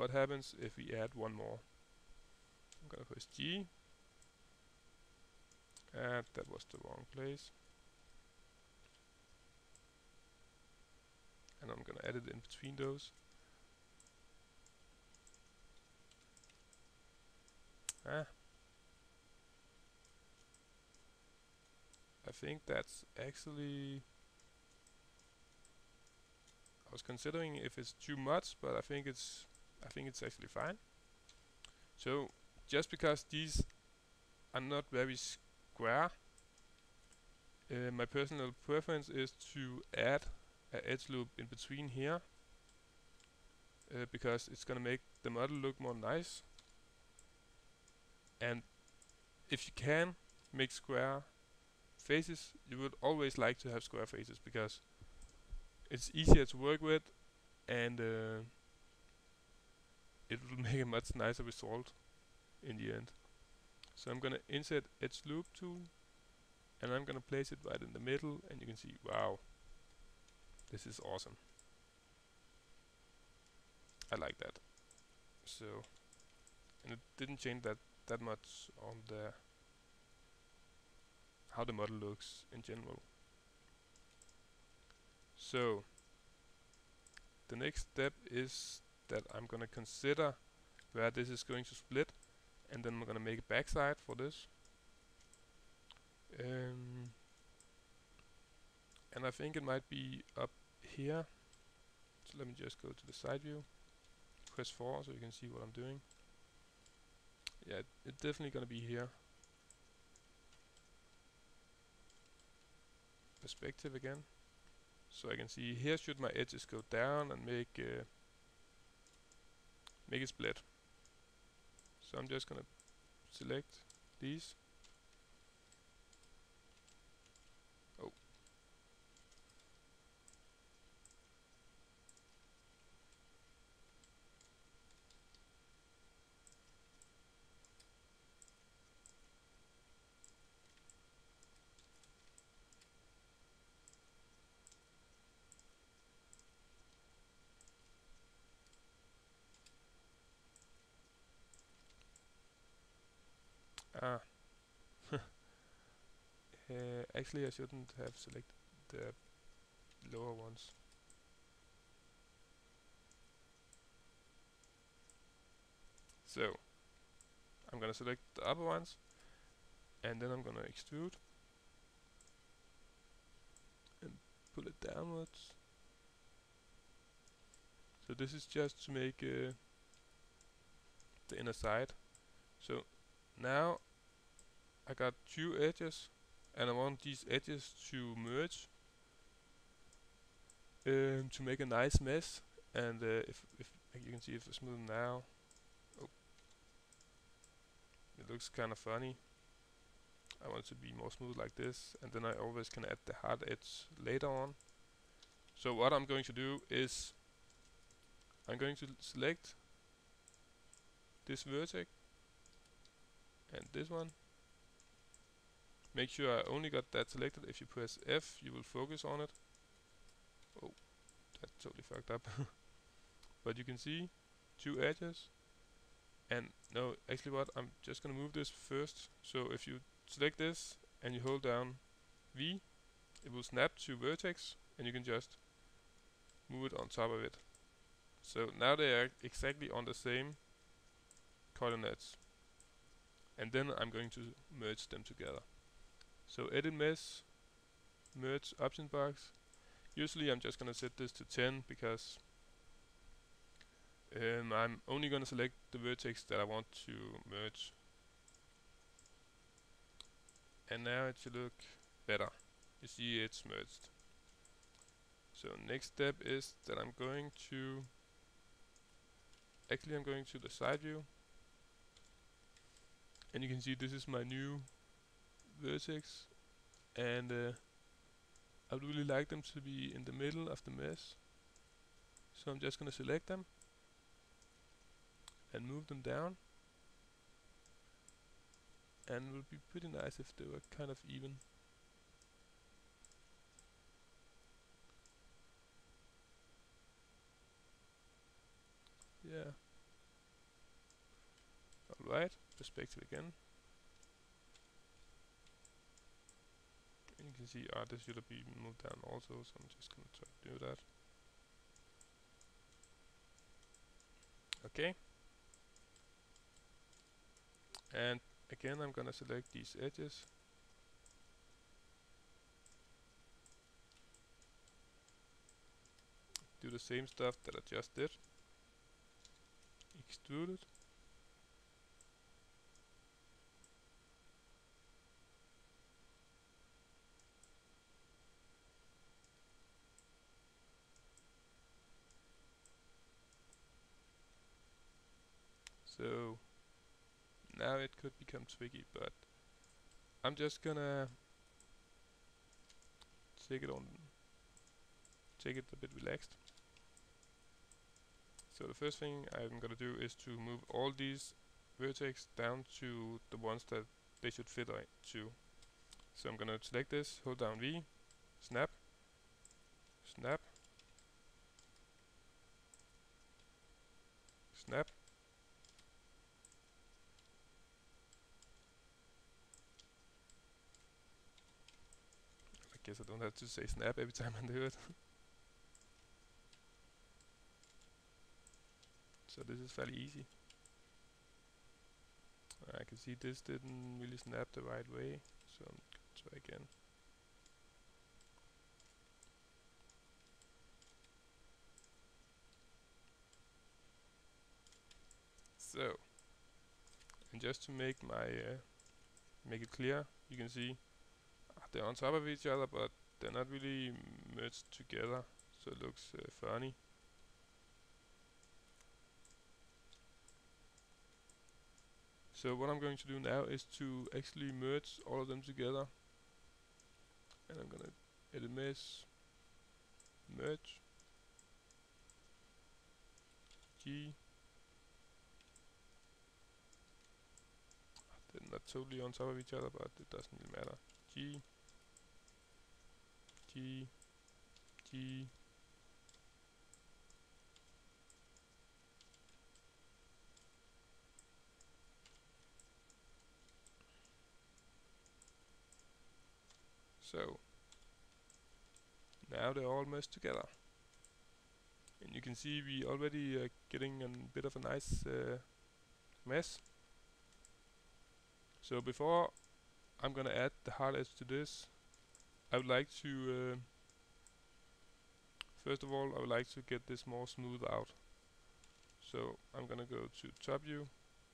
what happens if we add one more. I'm gonna press G, and that was the wrong place. And I'm gonna add it in between those. I think that's actually, I was considering if it's too much, but I think it's actually fine. So just because these are not very square, my personal preference is to add an edge loop in between here, because it's gonna make the model look more nice. And if you can make square faces, you would always like to have square faces because it's easier to work with, and it will make a much nicer result in the end. So I'm gonna insert edge loop tool, and I'm gonna place it right in the middle, and you can see, wow, this is awesome. I like that. So, and it didn't change that much on the how the model looks in general. So the next step is that I'm gonna consider where this is going to split, and then I'm gonna make a backside for this. And I think it might be up here. So let me just go to the side view, press 4 so you can see what I'm doing. Yeah, it's definitely gonna be here. Perspective again, so I can see here should my edges go down and make it split. So I'm just gonna select these. Oh, ah. Actually I shouldn't have selected the lower ones. So I'm gonna select the upper ones, and then I'm gonna extrude and pull it downwards. So this is just to make the inner side. So now I got 2 edges, and I want these edges to merge to make a nice mesh. And if you can see, if I smooth now, oh, it looks kind of funny. I want it to be more smooth like this, and then I always can add the hard edge later on. So what I'm going to do is I'm going to select this vertex and this one. Make sure I only got that selected. If you press F, you will focus on it. Oh, that totally fucked up. But you can see 2 edges. And no, actually what, I'm just gonna move this first. So if you select this and you hold down V, it will snap to vertex, and you can just move it on top of it. So now they are exactly on the same coordinates. And then I'm going to merge them together. So edit mesh, merge option box. Usually I'm just gonna set this to 10 because I'm only gonna select the vertex that I want to merge. And now it should look better. You see it's merged. So next step is that I'm going to the side view, and you can see this is my new vertex, and I would really like them to be in the middle of the mesh. So I'm just gonna select them and move them down, and it would be pretty nice if they were kind of even. Yeah, right, perspective again. And you can see, this should have been moved down also, so I'm just gonna try to do that. Okay. And again, I'm gonna select these edges. Do the same stuff that I just did. Extrude it. So now it could become tricky, but I'm just gonna take it a bit relaxed. So the first thing I'm gonna do is to move all these vertex down to the ones that they should fit to. So I'm gonna select this, hold down V, snap, snap, snap. I guess I don't have to say snap every time I do it. So this is fairly easy. I can see this didn't really snap the right way, so I'm gonna try again. So, and just to make make it clear, you can see they're on top of each other, but they're not really merged together, so it looks funny. So what I'm going to do now is to actually merge all of them together, and I'm gonna edit mesh, merge, G. They're not totally on top of each other, but it doesn't really matter. G, G, G. So now they're all meshed together, and you can see we already getting a bit of a nice mess. So before I'm gonna add the hard edge to this, I would like to first of all I would like to get this more smooth out. So I'm gonna go to top view,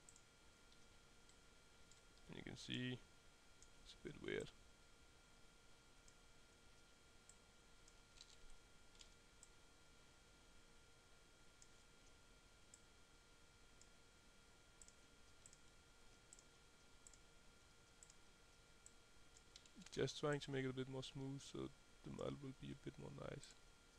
and you can see it's a bit weird. Just trying to make it a bit more smooth so the model will be a bit more nice.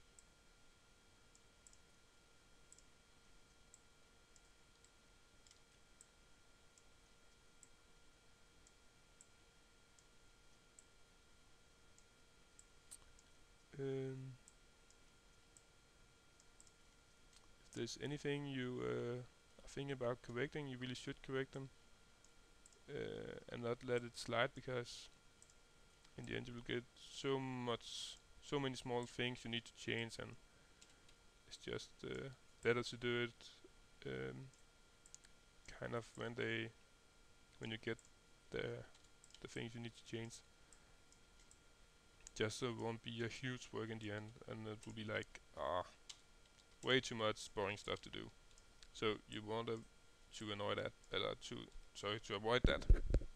If there's anything you are thinking about correcting, you really should correct them and not let it slide, because in the end you will get so many small things you need to change, and it's just better to do it kind of when you get the things you need to change, just so it won't be a huge work in the end, and it will be like way too much boring stuff to do. So you want to annoy that, to avoid that.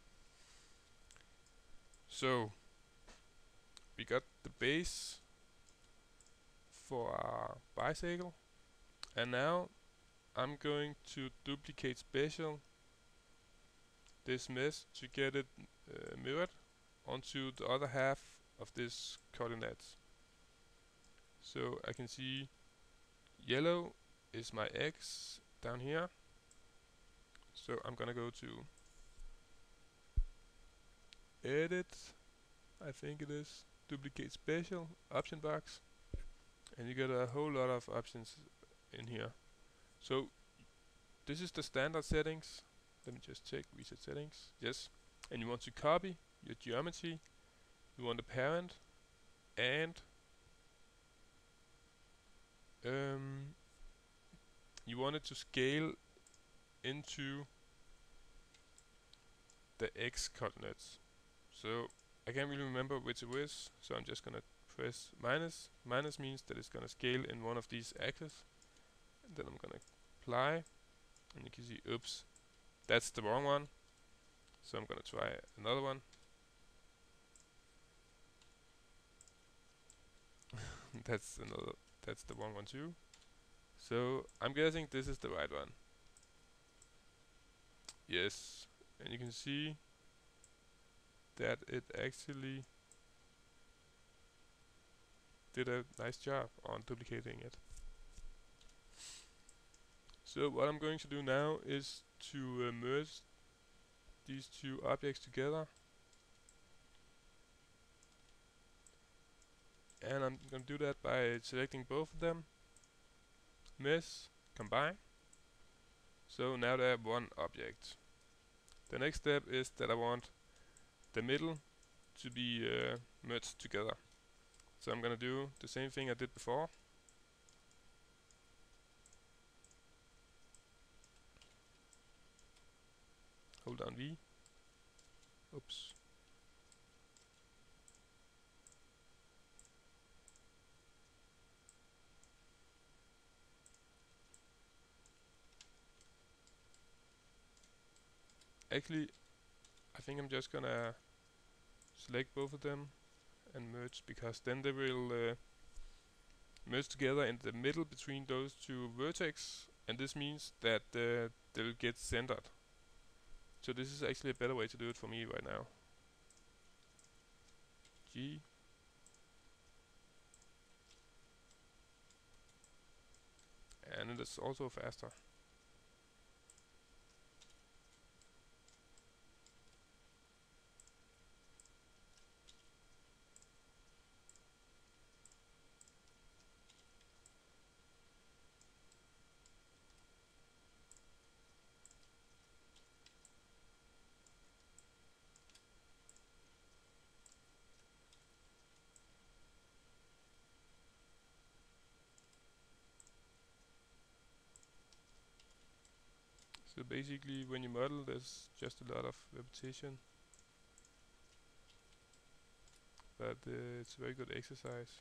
So we got the base for our bicycle, and now I'm going to duplicate special this mesh to get it mirrored onto the other half of this coordinates. So I can see yellow is my X down here. So I'm gonna go to edit, I think it is, duplicate special, option box, and you get a whole lot of options in here. So this is the standard settings. Let me just check reset settings. Yes, and you want to copy your geometry. You want a parent, and you want it to scale into the x coordinates. So I can't really remember which it is, so I'm just gonna press minus. Minus means that it's gonna scale in one of these axes. And then I'm gonna apply, and you can see, oops, that's the wrong one. So I'm gonna try another one. that's the wrong one too. So I'm guessing this is the right one. Yes, and you can see that it actually did a nice job on duplicating it. So what I'm going to do now is to merge these two objects together, and I'm going to do that by selecting both of them, mesh, combine. So now they have one object. The next step is that I want the middle to be merged together. So I'm going to do the same thing I did before. Hold down V. Oops. Actually, I think I'm just gonna select both of them and merge, because then they will merge together in the middle between those two vertex, and this means that they will get centered. So this is actually a better way to do it for me right now. G. And it is also faster. So basically, when you model, there's just a lot of repetition, but it's a very good exercise.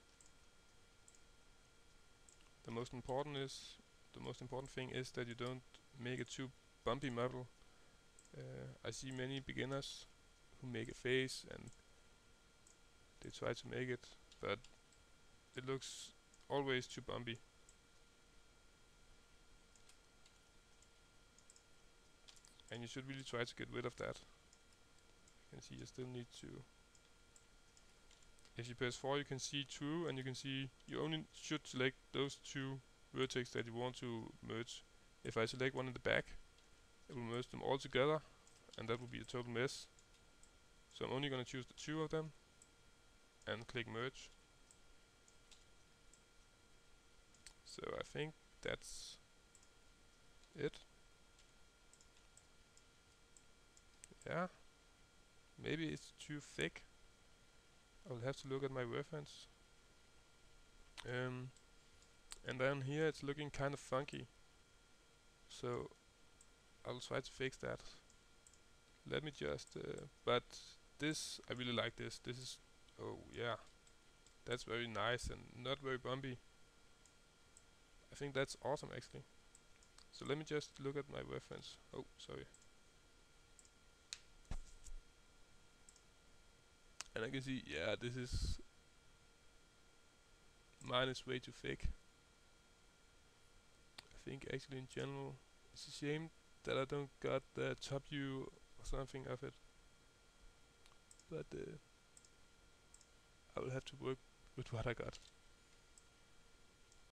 The most important thing is that you don't make it too bumpy model. I see many beginners who make a face and they try to make it, but it looks always too bumpy. And you should really try to get rid of that. You can see you still need to. If you press 4, you can see true, and you can see you only should select those two vertex that you want to merge. If I select one in the back, it will merge them all together, and that will be a total mess. So I'm only going to choose the two of them and click merge. So I think that's it. Yeah, maybe it's too thick. I'll have to look at my reference. And then here it's looking kind of funky. So I'll try to fix that. Let me just, but this, I really like this. This is, oh yeah, that's very nice and not very bumpy. I think that's awesome actually. So let me just look at my reference. Oh, sorry. And I can see, yeah, mine is way too thick. I think actually in general, it's a shame that I don't got the top view or something of it. But I will have to work with what I got.